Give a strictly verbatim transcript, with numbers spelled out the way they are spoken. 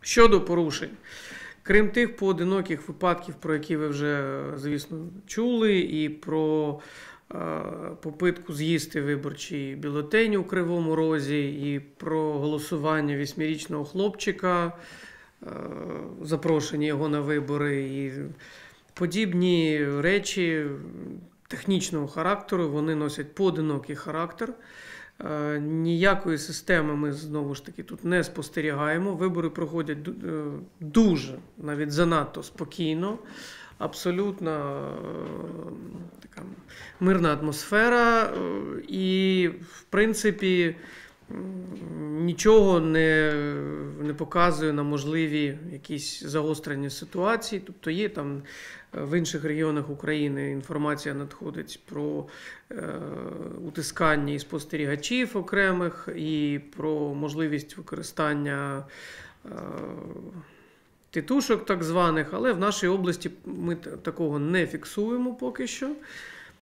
Щодо порушень, крім тих поодиноких випадків, про які ви вже, звісно, чули, і про е, попитку з'їсти виборчий бюлетень у Кривому Розі, і про голосування восьмирічного хлопчика, е, запрошення його на вибори, і подібні речі технічного характеру, вони носять поодинокий характер. Ніякої системи ми, знову ж таки, тут не спостерігаємо. Вибори проходять дуже, навіть занадто спокійно. Абсолютно така мирна атмосфера. І, в принципі, нічого не, не показує на можливі якісь загострення ситуації. Тобто є там в інших регіонах України інформація надходить про е, утискання і спостерігачів окремих, і про можливість використання е, тітушок так званих, але в нашій області ми такого не фіксуємо поки що.